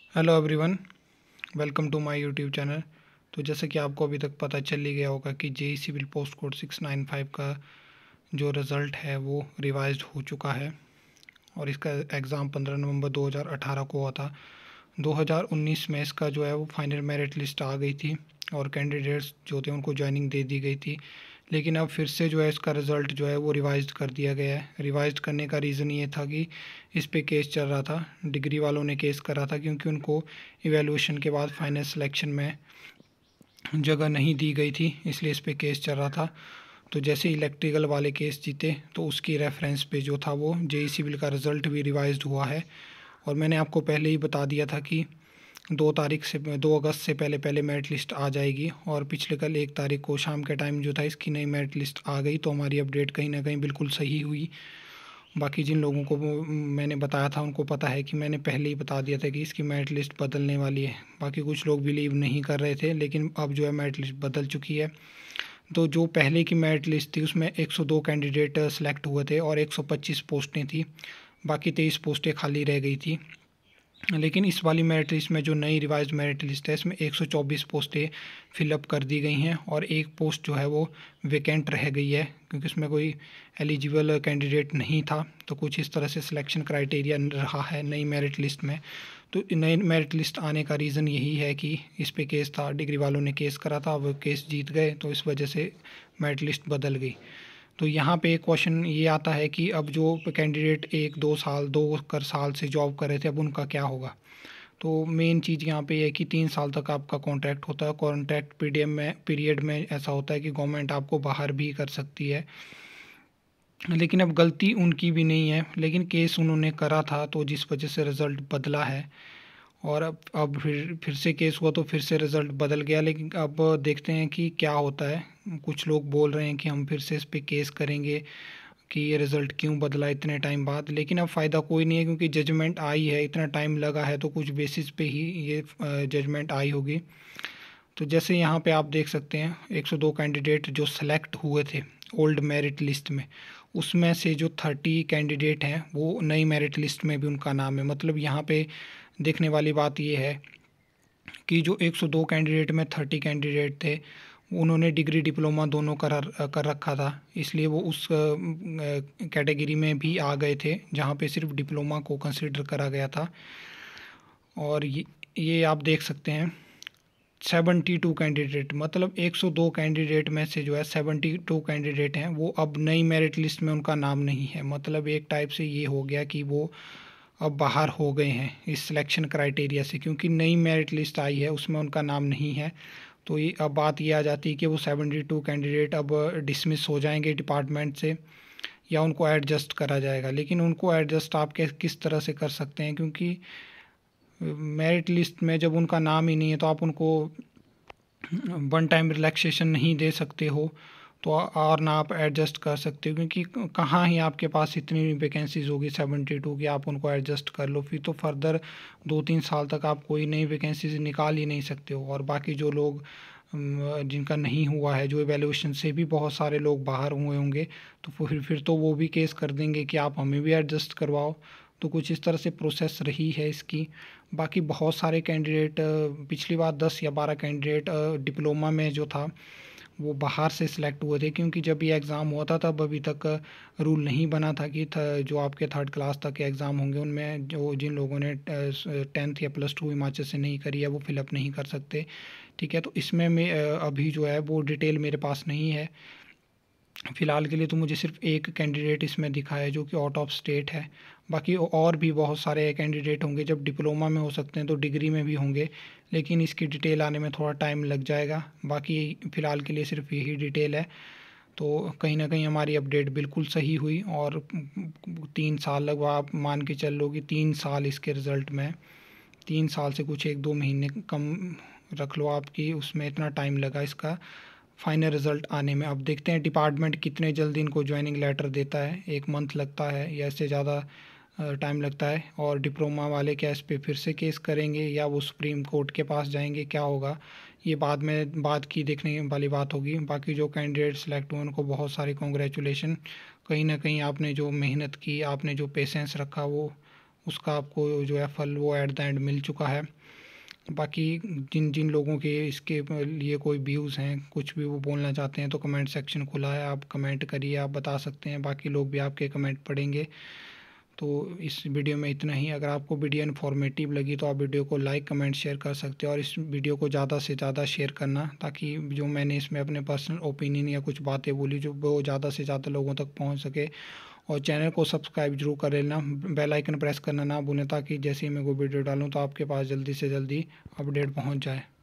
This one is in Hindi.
Hello everyone, welcome to my YouTube channel. तो जैसे कि आपको अभी तक पता चल ही गया होगा कि जेई सिविल पोस्ट कोड 695 का जो रिज़ल्ट है वो रिवाइज्ड हो चुका है और इसका एग्ज़ाम 15 नवंबर 2018 को हुआ था। 2019 में इसका जो है वो फाइनल मेरिट लिस्ट आ गई थी और कैंडिडेट्स जो थे उनको ज्वाइनिंग दे दी गई थी। लेकिन अब फिर से जो है इसका रिज़ल्ट जो है वो रिवाइज्ड कर दिया गया है। रिवाइज्ड करने का रीज़न ये था कि इस पे केस चल रहा था, डिग्री वालों ने केस करा था क्योंकि उनको इवैल्यूएशन के बाद फाइनल सिलेक्शन में जगह नहीं दी गई थी, इसलिए इस पे केस चल रहा था। तो जैसे इलेक्ट्रिकल वाले केस जीते तो उसकी रेफरेंस पे जो था वो जेई सिविल का रिज़ल्ट भी रिवाइज्ड हुआ है। और मैंने आपको पहले ही बता दिया था कि 2 अगस्त से पहले पहले मेरिट लिस्ट आ जाएगी और पिछले कल 1 तारीख को शाम के टाइम जो था इसकी नई मेरिट लिस्ट आ गई। तो हमारी अपडेट कहीं ना कहीं बिल्कुल सही हुई। बाकी जिन लोगों को मैंने बताया था उनको पता है कि मैंने पहले ही बता दिया था कि इसकी मेरिट लिस्ट बदलने वाली है। बाकी कुछ लोग बिलीव नहीं कर रहे थे, लेकिन अब जो है मेरिट लिस्ट बदल चुकी है। तो जो पहले की मेरिट लिस्ट थी उसमें 102 कैंडिडेट सेलेक्ट हुए थे और 125 पोस्टें थी, बाकी 23 पोस्टें खाली रह गई थी। लेकिन इस वाली मेरिट लिस्ट में जो नई रिवाइज मेरिट लिस्ट है इसमें 124 पोस्टें फिलअप कर दी गई हैं और एक पोस्ट जो है वो वेकेंट रह गई है क्योंकि उसमें कोई एलिजिबल कैंडिडेट नहीं था। तो कुछ इस तरह से सिलेक्शन क्राइटेरिया रहा है नई मेरिट लिस्ट में। तो नई मेरिट लिस्ट आने का रीज़न यही है कि इस पे केस था, डिग्री वालों ने केस करा था, वो केस जीत गए तो इस वजह से मेरिट लिस्ट बदल गई। तो यहाँ पे एक क्वेश्चन ये आता है कि अब जो कैंडिडेट 2 साल से जॉब कर रहे थे अब उनका क्या होगा। तो मेन चीज़ यहाँ पे है कि 3 साल तक आपका कॉन्ट्रैक्ट होता है। कॉन्ट्रैक्ट पीरियड में ऐसा होता है कि गवर्नमेंट आपको बाहर भी कर सकती है, लेकिन अब गलती उनकी भी नहीं है, लेकिन केस उन्होंने करा था तो जिस वजह से रिज़ल्ट बदला है। और अब फिर से केस हुआ तो फिर से रिज़ल्ट बदल गया। लेकिन अब देखते हैं कि क्या होता है। कुछ लोग बोल रहे हैं कि हम फिर से इस पे केस करेंगे कि ये रिज़ल्ट क्यों बदला इतने टाइम बाद, लेकिन अब फ़ायदा कोई नहीं है क्योंकि जजमेंट आई है, इतना टाइम लगा है तो कुछ बेसिस पे ही ये जजमेंट आई होगी। तो जैसे यहाँ पे आप देख सकते हैं 102 कैंडिडेट जो सेलेक्ट हुए थे ओल्ड मेरिट लिस्ट में, उसमें से जो 30 कैंडिडेट हैं वो नई मेरिट लिस्ट में भी उनका नाम है। मतलब यहाँ पे देखने वाली बात ये है कि जो 102 कैंडिडेट में 30 कैंडिडेट थे उन्होंने डिग्री डिप्लोमा दोनों कर रखा था, इसलिए वो उस कैटेगरी में भी आ गए थे जहाँ पे सिर्फ डिप्लोमा को कंसिडर करा गया था। और ये आप देख सकते हैं 72 कैंडिडेट, मतलब 102 कैंडिडेट में से जो है 72 कैंडिडेट हैं वो अब नई मेरिट लिस्ट में उनका नाम नहीं है। मतलब एक टाइप से ये हो गया कि वो अब बाहर हो गए हैं इस सिलेक्शन क्राइटेरिया से, क्योंकि नई मेरिट लिस्ट आई है उसमें उनका नाम नहीं है। तो ये अब बात ये आ जाती है कि वो 72 कैंडिडेट अब डिसमिस हो जाएंगे डिपार्टमेंट से या उनको एडजस्ट करा जाएगा। लेकिन उनको एडजस्ट आप किस तरह से कर सकते हैं, क्योंकि मेरिट लिस्ट में जब उनका नाम ही नहीं है तो आप उनको वन टाइम रिलैक्सेशन नहीं दे सकते हो, तो और ना आप एडजस्ट कर सकते हो, क्योंकि कहाँ ही आपके पास इतनी वैकेंसीज़ होगी 72 की आप उनको एडजस्ट कर लो। फिर तो फर्दर 2-3 साल तक आप कोई नई वैकेंसीज निकाल ही नहीं सकते हो। और बाकी जो लोग जिनका नहीं हुआ है, जो एवेल्यूएशन से भी बहुत सारे लोग बाहर हुए होंगे, तो फिर तो वो भी केस कर देंगे कि आप हमें भी एडजस्ट करवाओ। तो कुछ इस तरह से प्रोसेस रही है इसकी। बाकी बहुत सारे कैंडिडेट, पिछली बार 10 या 12 कैंडिडेट डिप्लोमा में जो था वो बाहर से सिलेक्ट हुए थे, क्योंकि जब ये एग्ज़ाम हुआ था तब अभी तक रूल नहीं बना था कि जो आपके 3rd क्लास तक के एग्ज़ाम होंगे उनमें जो जिन लोगों ने 10th या +2 हिमाचल से नहीं करी है वो फिलअप नहीं कर सकते। ठीक है, तो इसमें मैं अभी जो है वो डिटेल मेरे पास नहीं है फ़िलहाल के लिए। तो मुझे सिर्फ एक कैंडिडेट इसमें दिखा है जो कि आउट ऑफ स्टेट है। बाकी और भी बहुत सारे कैंडिडेट होंगे, जब डिप्लोमा में हो सकते हैं तो डिग्री में भी होंगे, लेकिन इसकी डिटेल आने में थोड़ा टाइम लग जाएगा। बाकी फ़िलहाल के लिए सिर्फ यही डिटेल है। तो कहीं ना कहीं हमारी अपडेट बिल्कुल सही हुई और 3 साल लगभग आप मान के चल लो कि 3 साल इसके रिज़ल्ट में, 3 साल से कुछ 1-2 महीने कम रख लो आपकी, उसमें इतना टाइम लगा इसका फाइनल रिज़ल्ट आने में। अब देखते हैं डिपार्टमेंट कितने जल्दी इनको ज्वाइनिंग लेटर देता है, 1 मंथ लगता है या इससे ज़्यादा टाइम लगता है। और डिप्लोमा वाले क्या इस पर फिर से केस करेंगे या वो सुप्रीम कोर्ट के पास जाएंगे, क्या होगा ये बाद की देखने वाली बात होगी। बाकी जो कैंडिडेट सेलेक्ट हुए उनको बहुत सारे कॉन्ग्रेचुलेशन। कहीं ना कहीं आपने जो मेहनत की, आपने जो पेशेंस रखा वो उसका आपको जो है फल वो एट द एंड मिल चुका है। बाकी जिन जिन लोगों के इसके लिए कोई व्यूज़ हैं, कुछ भी वो बोलना चाहते हैं, तो कमेंट सेक्शन खुला है, आप कमेंट करिए, आप बता सकते हैं, बाकी लोग भी आपके कमेंट पढ़ेंगे। तो इस वीडियो में इतना ही। अगर आपको वीडियो इन्फॉर्मेटिव लगी तो आप वीडियो को लाइक कमेंट शेयर कर सकते हैं, और इस वीडियो को ज़्यादा से ज़्यादा शेयर करना, ताकि जो मैंने इसमें अपने पर्सनल ओपिनियन या कुछ बातें बोली जो वो ज़्यादा से ज़्यादा लोगों तक पहुंच सके। और चैनल को सब्सक्राइब जरूर कर लेना, बेल आइकन प्रेस करना ना भूलें, ताकि जैसे ही मैं कोई वीडियो डालूँ तो आपके पास जल्दी से जल्दी अपडेट पहुँच जाए।